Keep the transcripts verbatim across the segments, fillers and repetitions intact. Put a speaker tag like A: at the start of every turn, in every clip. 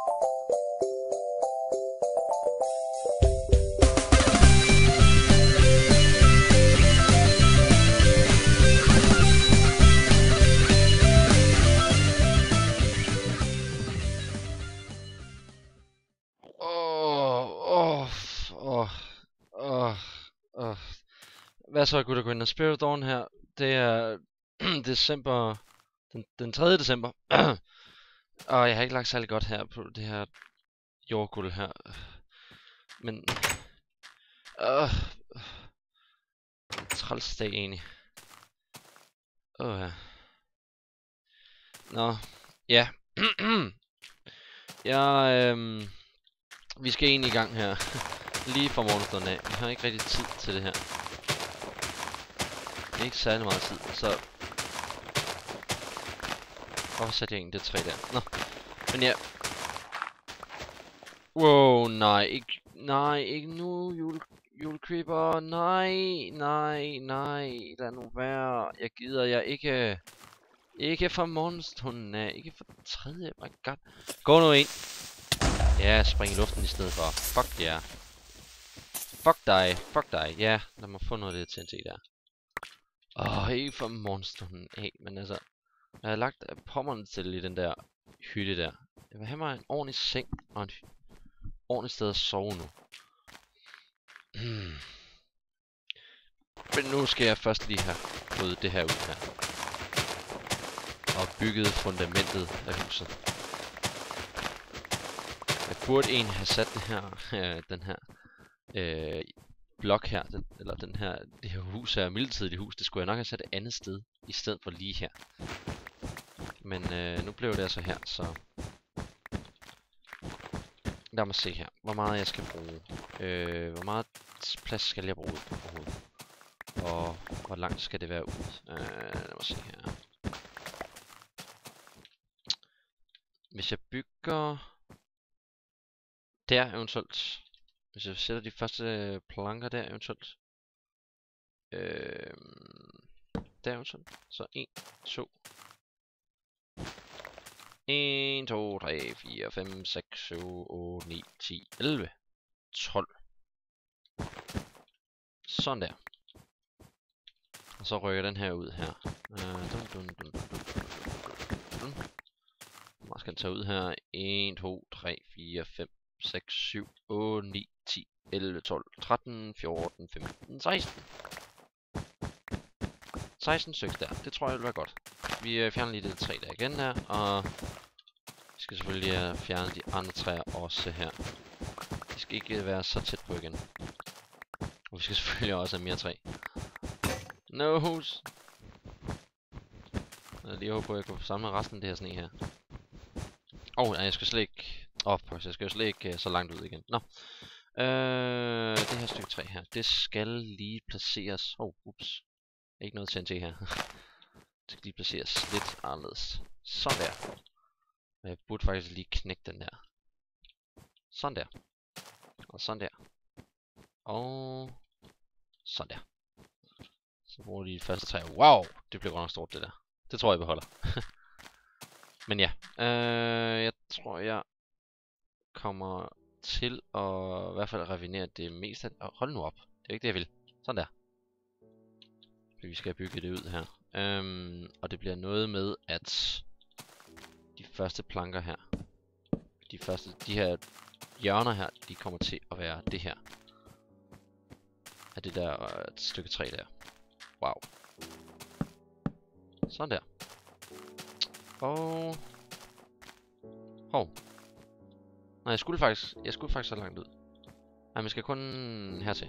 A: Hvad så, gutter og kvinder? Spirit of Dawn her. Det er december, den, den tredje december. Og jeg har ikke lagt særlig godt her på det her jordguld her. Men øh, træls dag egentlig. Åh ja. Nå, ja. Jeg, øhm, vi skal egentlig i gang her. Lige fra morgenstunden af. Vi har ikke rigtig tid til det her. Ikke særlig meget tid, så... Hvorfor satte jeg egentlig det træ der? Nå, men ja. Wow, nej, ikke... Nej, ikke nu, jule... Julecreeper. Nej, nej, nej. Lad nu være. Jeg gider jeg ikke... Ikke fra morgenstunden af. Ikke fra tredje. My god. Gå nu ind. Ja, spring i luften i stedet for. Fuck ja. Yeah. Fuck dig. Fuck dig. Ja, lad mig få noget af det T N T der. Åh, oh, ikke fra morgenstunden af. Men altså, jeg har lagt pommeren til i den der hytte der. Jeg vil have mig en ordentlig seng og en ordentlig sted at sove nu. Hmm. Men nu skal jeg først lige have ryddet det her ud her. Og bygget fundamentet af huset. Jeg burde egentlig have sat det her, øh, den her øh, blok her, den, eller den her, det her hus her, midlertidigt hus, det skulle jeg nok have sat et andet sted, i stedet for lige her. Men øh, nu blev det altså her, så... Lad mig se her, hvor meget jeg skal bruge. Øh, hvor meget plads skal jeg bruge overhovedet? Og hvor langt skal det være ud? Øh, lad mig se her. Hvis jeg bygger... Der eventuelt. Hvis jeg sætter de første planker der eventuelt. Øh, der eventuelt. Så en, to. en, to, tre, fire, fem, seks, syv, otte, ni, ti, elleve, tolv. Sådan der. Og så rykker den her ud her. Øh, dun, dun, dun, dun, dun, dun. Man skal tage ud her. en, to, tre, fire, fem, seks, syv, otte, ni, ti, elleve, tolv, tretten, fjorten, femten, seksten. seksten stykker der. Det tror jeg vil være godt. Vi fjerner lige det træ der igen her. Og vi skal selvfølgelig fjerne de andre træer også her. De skal ikke være så tæt på igen. Og vi skal selvfølgelig også have mere træ. Nose! Jeg lige håber, at jeg kan samle resten af det her sne her. Åh, oh, nej, jeg skal slet ikke... Åh, oh, jeg skal jo slet ikke uh, så langt ud igen. Nå. Øh, det her stykke træ her, det skal lige placeres... Åh, oh, ups. Ikke noget T N T her. Det skal lige placeres lidt anderledes. Sådan der. Jeg burde faktisk lige knække den der. Sådan der. Og sådan der. Og... Sådan der. Så bruger vi de første træ. Wow! Det bliver godt nok stort det der. Det tror jeg beholder. Men ja. Øh, jeg tror jeg kommer til at i hvert fald revinere det meste af... Oh, hold nu op. Det er ikke det jeg vil. Sådan der. Vi skal bygge det ud her. Øhm, og det bliver noget med, at de første planker her, de første, de her hjørner her, de kommer til at være det her. Af det der øh, et stykke træ der. Wow. Sådan der. Og... Hov. Nej, jeg skulle faktisk, jeg skulle faktisk så langt ud. Nej, vi skal kun hertil.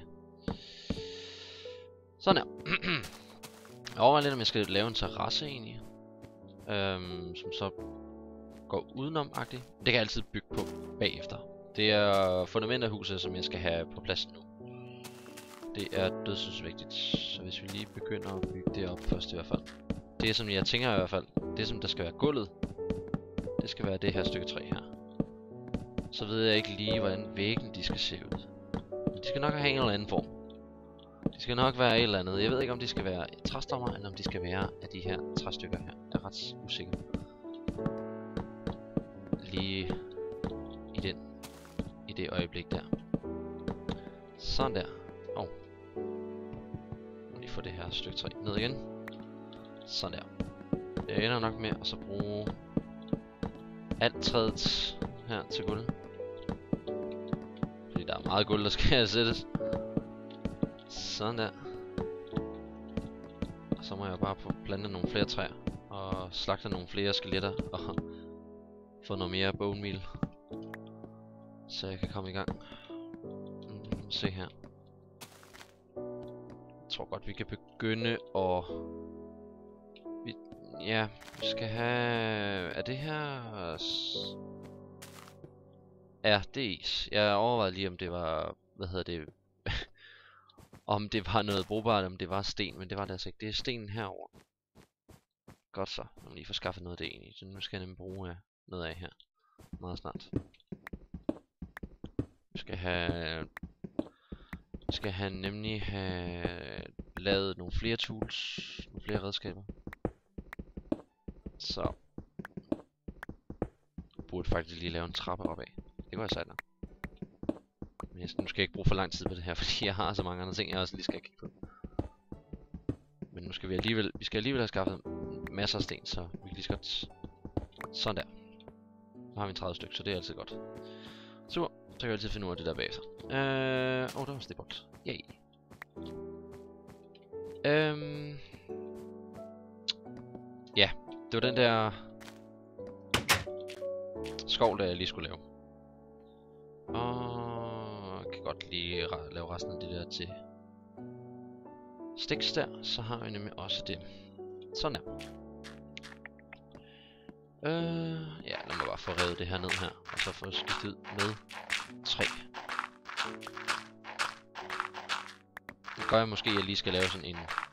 A: Sådan der. Jeg overvejer lidt, om jeg skal lave en terrasse egentlig. Øhm, som så går udenom-agtigt. Det kan jeg altid bygge på bagefter. Det er fundament af huset, som jeg skal have på plads nu. Det er dødsensvigtigt. Så hvis vi lige begynder at bygge det op først i hvert fald. Det som jeg tænker i hvert fald, det som der skal være gulvet, det skal være det her stykke træ her. Så ved jeg ikke lige, hvordan væggen de skal se ud. Men de skal nok have en eller anden form. De skal nok være et eller andet. Jeg ved ikke, om de skal være træstammer, eller om de skal være af de her træstykker her. Jeg er ret usikker. Lige i den i det øjeblik der. Sådan der. Åh. Oh. Nu lige få det her stykke træ ned igen. Sådan der. Jeg ender nok med at så bruge alt træet her til gulv. Fordi der er meget gulv, der skal sættes. Sådan der. Og så må jeg bare få plantet nogle flere træer. Og slagte nogle flere skeletter. Og få noget mere bone meal. Så jeg kan komme i gang. Mm, se her. Jeg tror godt vi kan begynde at... Vi... Ja, vi skal have... Er det her... Ja, det er is. Jeg overvejede lige om det var... Hvad hedder det? Om det var noget brugbart, om det var sten. Men det var det altså ikke. Det er stenen herover. Godt så. Jeg må lige få skaffet noget af det egentlig. Så nu skal jeg nemlig bruge uh, noget af her. Meget snart. Vi skal have... Vi skal have nemlig have lavet nogle flere tools. Nogle flere redskaber. Så. Jeg burde faktisk lige lave en trappe opad. Det kunne jeg sagt nok. Men jeg, nu skal jeg ikke bruge for lang tid på det her, fordi jeg har så mange andre ting, jeg også lige skal kigge på. Men nu skal vi alligevel, vi skal alligevel have skaffet masser af sten, så vi kan lige så godt... Sådan der. Så har vi tredive stykker, så det er altid godt. Super, så kan vi altid finde ud af det der bagefter. Øh... Åh, oh, der var stepbox. Yay. Øhm... Ja, det var den der... skov, der jeg lige skulle lave. Og... jeg kan godt lige lave resten af det der til... sticks der, så har vi nemlig også det. Sådan der. Øh, ja, lad mig bare få revet det her ned her, og så få skiftet ud med træ. Det gør jeg måske, at jeg lige skal lave sådan en...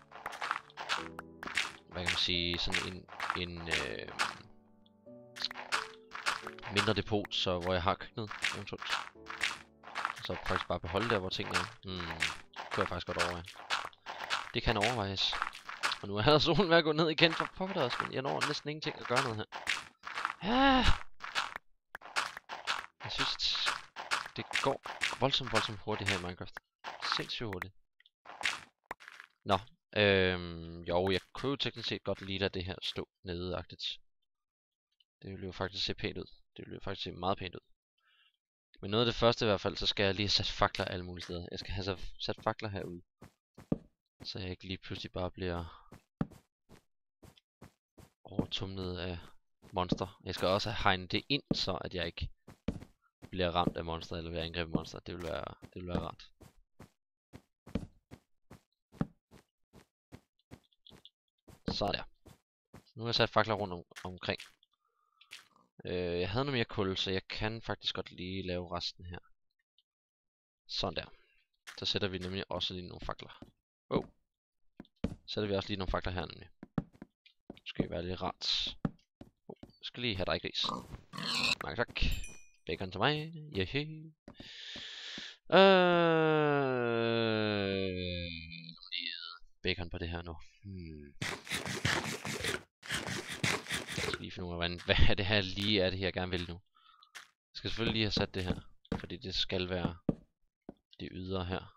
A: hvad kan man sige, sådan en... en øh, mindre depot, så hvor jeg har køkkenet, eventuelt. Så faktisk bare beholde der, hvor tingene er. Hmm, kunne jeg faktisk godt overveje. Det kan overvejes. Og nu er solen ved at gå ned igen for pokker også, men jeg når næsten ingenting at gøre noget her. Ah! Jeg synes, det går voldsomt, voldsomt hurtigt her i Minecraft. Sindssygt hurtigt. Nå, øhm, jo, jeg kunne jo teknisk set godt lide at det her stå nede-agtigt. Det ville jo faktisk se pænt ud. Det ville jo faktisk se meget pænt ud. Men noget af det første i hvert fald, så skal jeg lige have sat fakler alle mulige steder. Jeg skal have sat fakler herude. Så jeg ikke lige pludselig bare bliver overtumlet af monster. Jeg skal også have hegnet det ind, så at jeg ikke bliver ramt af monster eller bliver angrebet af monster. Det vil være, det vil være rart. Så der. Nu har jeg sat fakler rundt om, omkring. Øh, jeg havde noget mere kul, så jeg kan faktisk godt lige lave resten her. Sådan der. Så sætter vi nemlig også lige nogle fakler. Oh. Så sætter vi også lige nogle fakler her nemlig. Nu skal vi være lidt rart. Oh, jeg skal lige have dig gris. Mange tak. Bacon til mig. Yehe. Øh... Bacon på det her nu. Hmm. Jeg skal lige finde ud af, hvad, hvad er det her lige er det her, jeg gerne vil nu. Jeg skal selvfølgelig lige have sat det her. Fordi det skal være det ydre her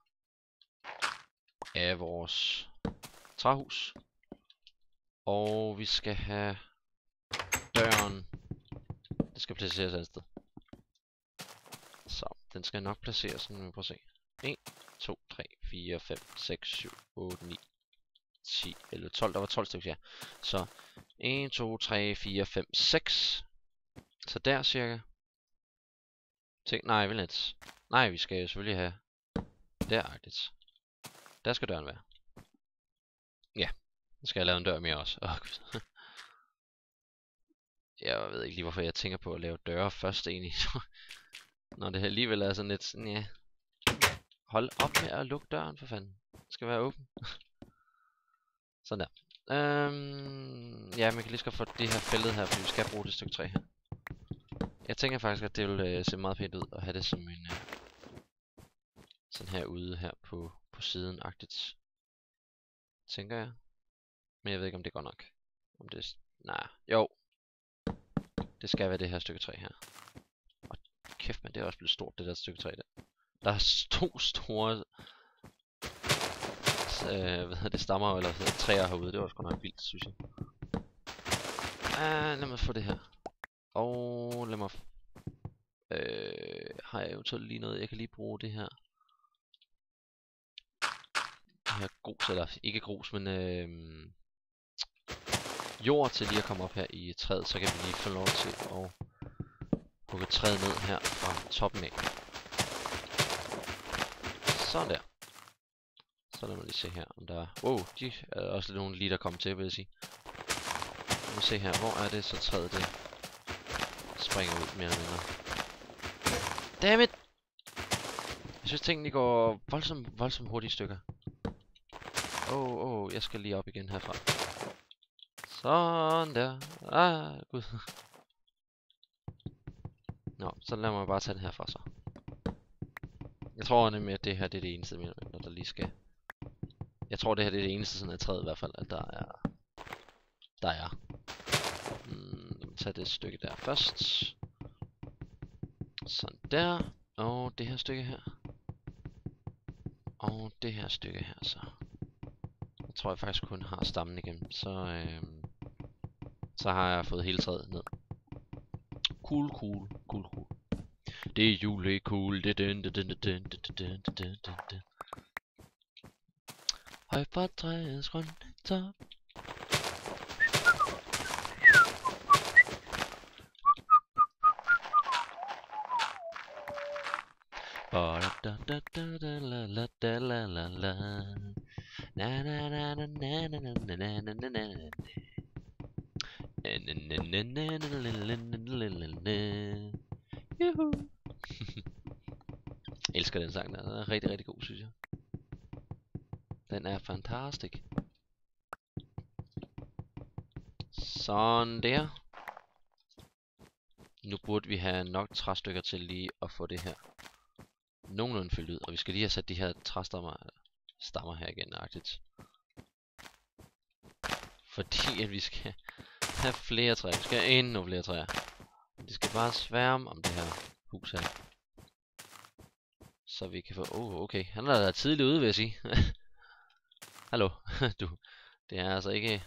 A: af vores træhus. Og vi skal have døren. Det skal placeres et sted. Så, den skal nok placeres, nu vi prøver at se. en, to, tre, fire, fem, seks, syv, otte, ni, ti, elleve, tolv. Der var tolv stykker, ja. Så en, to, tre, fire, fem, seks. Så der cirka. Tænk, nej, vel lidt. Nej, vi skal jo selvfølgelig have deragtigt. Der skal døren være. Ja, så skal jeg lave en dør mere også. Åh, oh, gud. Jeg ved ikke lige, hvorfor jeg tænker på at lave døre først egentlig. Når det alligevel er sådan lidt sådan, ja. Hold op med at lukke døren, for fanden. Den skal være åben. Sådan der. Øhm, ja, man kan lige skal få det her fældet her, for vi skal bruge det stykke træ her. Jeg tænker faktisk, at det vil øh, se meget pænt ud at have det som en... Øh, sådan her ude her på, på siden-agtigt. Tænker jeg. Men jeg ved ikke, om det går nok. Om det... Nej, jo. Det skal være det her stykke træ her. Og kæft, det er også blevet stort, det der stykke træ der. Der er to store øh, hvad hedder det, stammer eller hvad, træer herude. Det var sgu nok vildt, synes jeg. Ah, lad mig få det her. Og lad mig... Øh, har jeg eventuelt lige noget, jeg kan lige bruge det her. Det her grus, eller ikke grus, men øh, jord til lige at komme op her i træet. Så kan vi lige få lov til at hugge træet ned her fra toppen af. Sådan der. Så lad mig lige se her, om der er... Wow, de er også lidt nogle lige, der kommer til, vil jeg sige. Lad mig se her, hvor er det så træet det springer ud mere eller mindre. Dammit! Jeg synes tingene går voldsomt, voldsomt hurtigt i stykker. Åh, oh, åh, oh, jeg skal lige op igen herfra. Sådan der. Ah, gud. Nå, så lad mig bare tage den herfra så. Jeg tror nemlig, at det her det er det eneste, når der lige skal... Jeg tror, det her det er det eneste sådan af træet i hvert fald, at der er... Der er. Mm, lad mig tage det stykke der først. Sådan der. Og det her stykke her. Og det her stykke her så. Jeg tror, jeg faktisk kun har stammen igen. Så, øhm, så har jeg fået hele træet ned. Cool, cool, cool, cool. Det er julecool. Det den, det den, det den, det den, det den, det den. Høj fra træets grønne top. Na na na na na na na na na na na. Jeg elsker den sang, den er rigtig, rigtig god, synes jeg. Den er fantastisk. Sådan der. Nu burde vi have nok træstykker til lige at få det her nogenlunde fyldt ud. Og vi skal lige have sat de her træstammer stammer her igen, agtigt. Fordi at vi skal have flere træer. Vi skal have endnu flere træer. De skal bare sværme om det her hus her. Så vi kan få... Åh, oh, okay. Han er da tidligt ude, vil jeg sige. Hallo. Du. Det er altså ikke...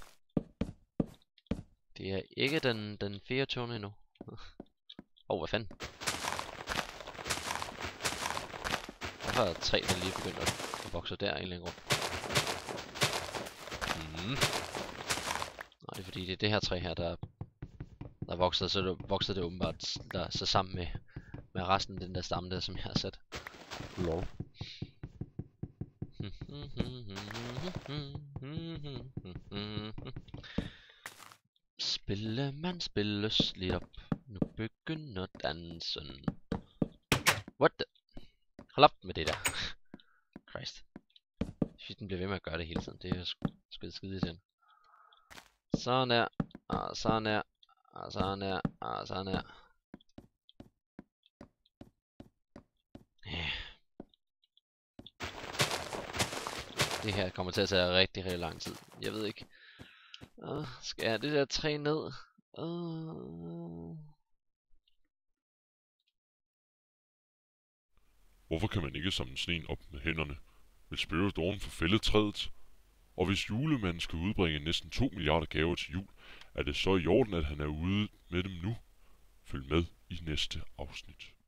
A: Det er ikke den, den fireogtyvende endnu. Åh, oh, hvad fanden? Hvorfor er der tre, der lige begyndt at, at vokse der i en eller anden grund? Mm. Nå, det er fordi, det er det her træ her, der, der vokser, så det, vokser det åbenbart der, så sammen med, med resten af den der stamme der, som jeg har sat. Lol. Spille man spilles lidt op. Nu begynder dansen. What the? Hold op med det der. Christ. Hvis den bliver ved med at gøre det hele tiden. Det er jo skide skide til. Sådan der. Og sådan der. Og sådan der. Og sådan der. Yeah. Det her kommer til at tage rigtig, rigtig lang tid. Jeg ved ikke. Uh, skal jeg have det der træ ned? Uh...
B: Hvorfor kan man ikke samle sneen op med hænderne? Vil Spirit Dawn få fældet træet? Og hvis julemanden skal udbringe næsten to milliarder gaver til jul, er det så i orden, at han er ude med dem nu? Følg med i næste afsnit.